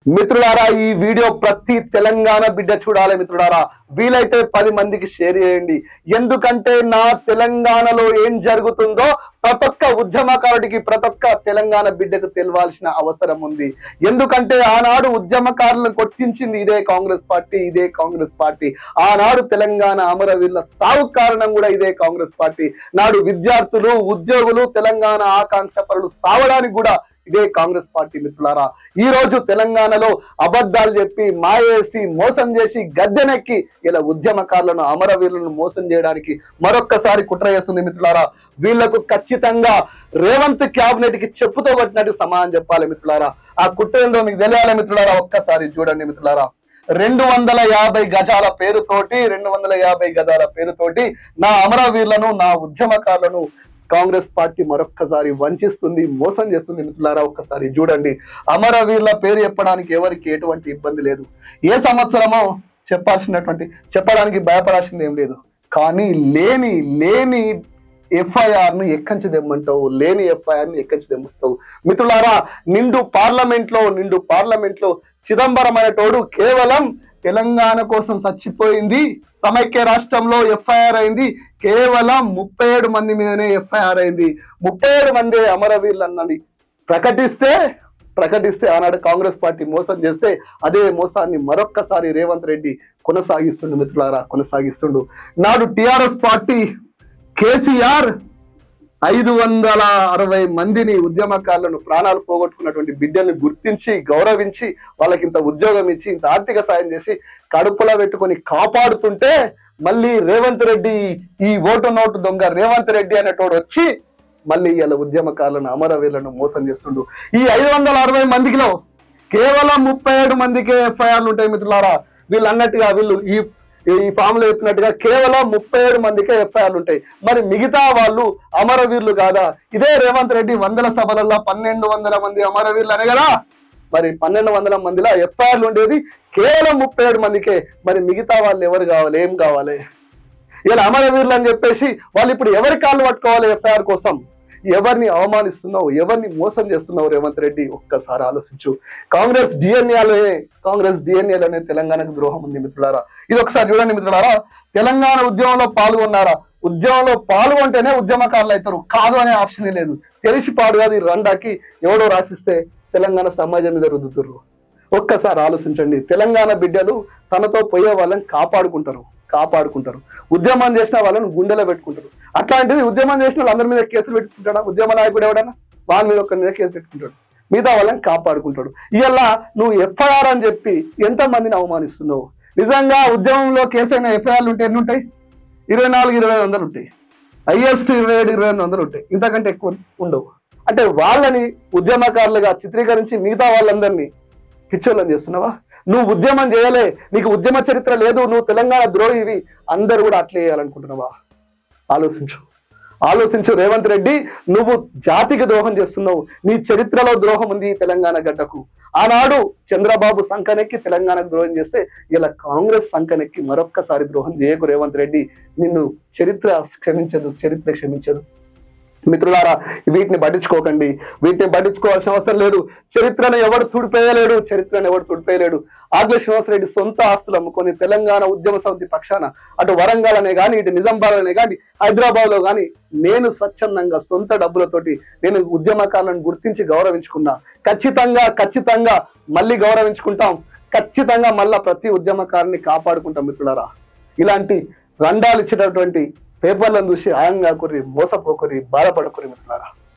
మిత్రులారా, ఈ వీడియో ప్రతి తెలంగాణ బిడ్డ చూడాలి మిత్రులారా. వీలైతే 10 మందికి షేర్ చేయండి. ఎందుకంటే నా తెలంగాణలో ఏం జరుగుతుందో ప్రతి ఒక్క ఉద్యమకారుడికి, ప్రతి ఒక్క తెలంగాణ బిడ్డకు తెలవాల్సిన అవసరం ఉంది. ఎందుకంటే ఆనాడు ఉద్యమకారులను కొట్టించింది ఇదే కాంగ్రెస్ పార్టీ, ఇదే కాంగ్రెస్ పార్టీ. ఆనాడు తెలంగాణ అమరవీరుల సాగు కారణం కూడా ఇదే కాంగ్రెస్ పార్టీ. నాడు విద్యార్థులు, ఉద్యోగులు, తెలంగాణ ఆకాంక్ష పరులు సావడానికి కూడా ఇదే కాంగ్రెస్ పార్టీ. మిత్రులారా, ఈ రోజు తెలంగాణలో అబద్ధాలు చెప్పి, మాయేసి, మోసం చేసి గద్దెనెక్కి ఇలా ఉద్యమకారులను, అమరవీరులను మోసం చేయడానికి మరొక్కసారి కుట్ర చేస్తుంది మిత్రులారా. వీళ్లకు ఖచ్చితంగా రేవంత్ క్యాబినెట్ కి చెప్పుతో పట్టినట్టు సమాధానం చెప్పాలి మిత్రులారా. ఆ కుట్ర ఏందో మీకు తెలియాలి మిత్రులారా. ఒక్కసారి చూడండి మిత్రులారా. 250 గజాల పేరుతోటి, 250 గజాల పేరుతోటి నా అమరవీరులను, నా ఉద్యమకారులను కాంగ్రెస్ పార్టీ మరొక్కసారి వంచిస్తుంది, మోసం చేస్తుంది మిత్రులారా. ఒక్కసారి చూడండి. అమరవీరుల పేరు చెప్పడానికి ఎవరికి ఎటువంటి ఇబ్బంది లేదు. ఏ సంవత్సరమో చెప్పడానికి భయపడాల్సింది ఏం లేదు. కానీ లేని ఎఫ్ఐఆర్ ను ఎక్కంచి తెమ్మంటావు, లేని ఎఫ్ఐఆర్ ను ఎక్కంచి తెమ్మంటావు మిత్రులారా. నిండు పార్లమెంట్ లో చిదంబరం అనేటోడు కేవలం తెలంగాణ కోసం చచ్చిపోయింది, సమైక్య రాష్ట్రంలో ఎఫ్ఐఆర్ అయింది, కేవలం 37 మంది మీదనే ఎఫ్ఐఆర్ అయింది. 37 మంది అమరవీరులు అన్నది ప్రకటిస్తే ఆనాడు కాంగ్రెస్ పార్టీ మోసం చేస్తే అదే మోసాన్ని మరొక్కసారి రేవంత్ రెడ్డి కొనసాగిస్తుండు మిత్రులారా, కొనసాగిస్తుండు. నాడు టిఆర్ఎస్ పార్టీ కేసీఆర్ 560 మందిని, ఉద్యమకారులను, ప్రాణాలు పోగొట్టుకున్నటువంటి బిడ్డల్ని గుర్తించి, గౌరవించి, వాళ్ళకి ఇంత ఉద్యోగం ఇచ్చి, ఇంత ఆర్థిక సాయం చేసి కడుపులో పెట్టుకొని కాపాడుతుంటే మళ్ళీ రేవంత్ రెడ్డి, ఈ ఓటు నోటు దొంగ రేవంత్ రెడ్డి అనేటోడు వచ్చి మళ్ళీ ఇలా ఉద్యమకారులను, అమరవీరులను మోసం చేస్తుండు. ఈ 560 మందిలో కేవలం 37 మందికే ఎఫ్ఐఆర్లు ఉంటాయి మిత్రులారా. వీళ్ళు అన్నట్టుగా, వీళ్ళు ఈ ఫామ్ లో చెప్పినట్టుగా కేవలం 37 మందికే ఎఫ్ఐఆర్లు ఉంటాయి. మరి మిగతా వాళ్ళు అమరవీరులు కాదా? ఇదే రేవంత్ రెడ్డి 100 సభలలో 1200 మంది అమరవీరులు అనే కదా. మరి 1200 మందిలో ఎఫ్ఐఆర్లు ఉండేది కేవలం 37 మందికే. మరి మిగతా వాళ్ళు ఎవరు కావాలి, ఏం కావాలి? ఇలా అమరవీరులు అని చెప్పేసి వాళ్ళు ఇప్పుడు ఎవరి కాళ్ళు పట్టుకోవాలి ఎఫ్ఐఆర్ కోసం? ఎవరిని అవమానిస్తున్నావు, ఎవరిని మోసం చేస్తున్నావు రేవంత్ రెడ్డి? ఒక్కసారి ఆలోచించు. కాంగ్రెస్ డిఎన్ఏలోనే తెలంగాణకు ద్రోహం ఉంది మిత్రులారా. ఇది ఒకసారి చూడండి మిత్రులారా. తెలంగాణ ఉద్యమంలో పాల్గొన్నారా? ఉద్యమంలో పాల్గొంటేనే ఉద్యమకారులు అవుతారు, కాదు అనే ఆప్షన్ లేదు. తెలిసి పాడు కాదు. ఈ రండాకి ఎవడో రాసిస్తే తెలంగాణ సమాజం మీద రుద్దుతుర్రు. ఒక్కసారి ఆలోచించండి. తెలంగాణ బిడ్డలు తనతో పోయే వాళ్ళని కాపాడుకుంటారు. ఉద్యమం చేసిన వాళ్ళని గుండెలో పెట్టుకుంటారు. అట్లాంటిది ఉద్యమం చేసిన వాళ్ళు అందరి మీద కేసులు పెట్టుకుంటాడా? ఉద్యమ నాయకుడు ఎవడన్నా వాళ్ళ మీద ఒక్కరి మీద కేసు పెట్టుకుంటాడు, మిగతా వాళ్ళని కాపాడుకుంటాడు. ఇలా నువ్వు ఎఫ్ఐఆర్ అని చెప్పి ఎంతమందిని అవమానిస్తున్నావు? నిజంగా ఉద్యమంలో కేసు అయిన ఎఫ్ఐఆర్లు ఉంటే ఎన్ని ఉంటాయి? 24-25 ఉంటాయి. హైయెస్ట్ 27-28 ఉంటాయి. ఇంతకంటే ఎక్కువ ఉండవు. అంటే వాళ్ళని ఉద్యమకారులుగా చిత్రీకరించి మిగతా వాళ్ళందరినీ పిచ్చోళ్ళని చేస్తున్నావా? నువ్వు ఉద్యమం చేయలే, నీకు ఉద్యమ చరిత్ర లేదు, నువ్వు తెలంగాణ ద్రోహివి, అందరు కూడా అట్లే చేయాలనుకుంటున్నావా? ఆలోచించు రేవంత్ రెడ్డి. నువ్వు జాతికి ద్రోహం చేస్తున్నావు. నీ చరిత్రలో ద్రోహం ఉంది తెలంగాణ గడ్డకు. ఆనాడు చంద్రబాబు సంకనెక్కి తెలంగాణకు ద్రోహం చేస్తే ఇలా కాంగ్రెస్ సంకనెక్కి మరొక్కసారి ద్రోహం చేయకు రేవంత్ రెడ్డి. నిన్ను చరిత్ర క్షమించదు మిత్రులారా. వీటిని పట్టించుకోకండి, వీటిని పట్టించుకోవాల్సిన అవసరం లేదు. చరిత్రను ఎవడు తుడిపేయలేడు. ఆగ్ల శ్రీనివాసరెడ్డి సొంత ఆస్తులు అమ్ముకొని తెలంగాణ ఉద్యమ సమితి పక్షాన అటు వరంగల్ అనే కానీ, ఇటు నిజామాబాద్ అనే కానీ, హైదరాబాద్ లో కానీ నేను స్వచ్ఛందంగా సొంత డబ్బులతోటి నేను ఉద్యమకారులను గుర్తించి గౌరవించుకున్నా. ఖచ్చితంగా మళ్ళీ గౌరవించుకుంటాం. ఖచ్చితంగా మళ్ళా ప్రతి ఉద్యమకారుని కాపాడుకుంటాం మిత్రులారా. ఇలాంటి రండాలు ఇచ్చేటటువంటి పేపర్లను చూసి ఆయంగా మోసపోకురి, బాధపడకురి మిత్రులారా.